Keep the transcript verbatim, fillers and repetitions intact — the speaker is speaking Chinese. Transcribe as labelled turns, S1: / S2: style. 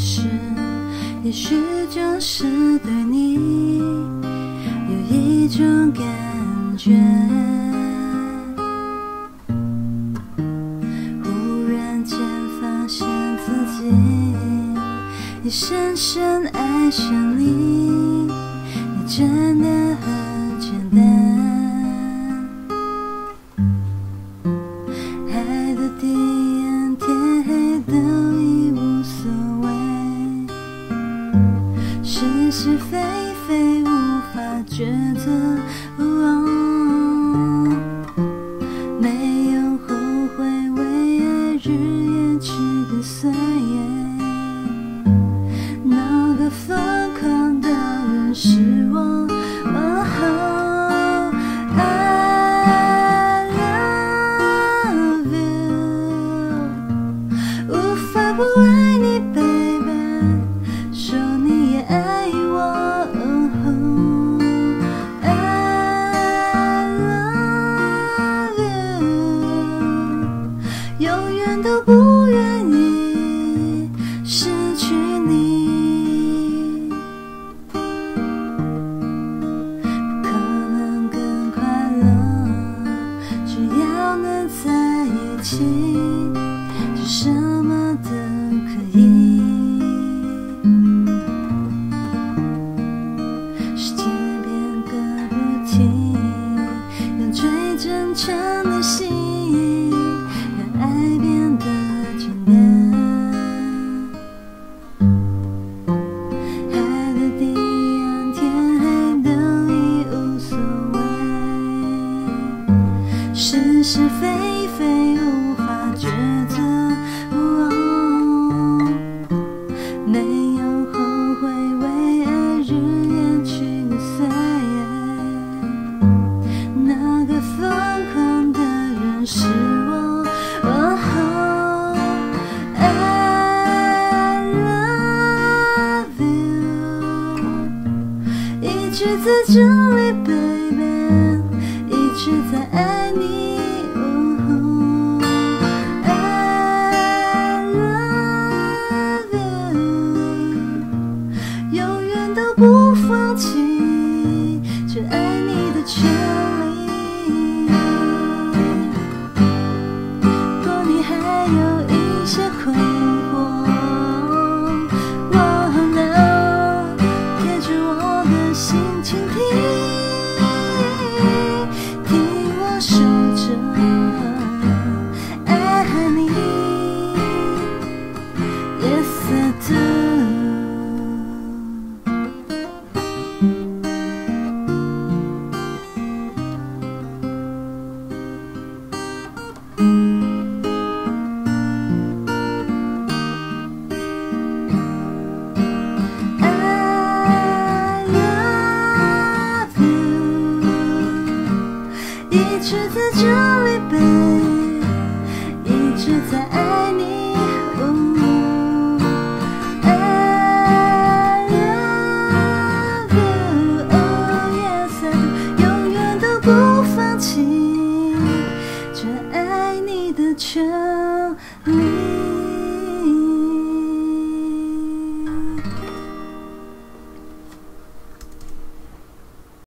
S1: 事，也许就是对你有一种感觉。忽然间发现自己也深深爱上你，你真的很简单。爱的地暗天黑都已无所谓，是是非非无法抉择。哦，没有后悔为爱日夜去跟随，那个疯狂的人是我。哦，I love you， 无法不爱你 baby， 说你也爱我。哦，I love you， 永远都不愿意失去你。可能更快乐，只要能在一起，就什么都可以。时间变个不停，用最真诚的心，让爱变得简单。爱的地暗天黑都已无所谓，是是非非无法抉择。哦，没有后悔为爱日夜去跟随，那个疯狂的人是我。哦，I love you， 一直在这里 baby， 一直在爱你。哦，I love you， 永远都不放弃这爱你的权利。若你还有一些困惑，我能贴着我的心倾听，听我说着爱你。Yes I do。I love you， 一直在这里 baby， 一直在爱你。哦，I love you， oh yes I do， 永远都不放弃这爱你的权利。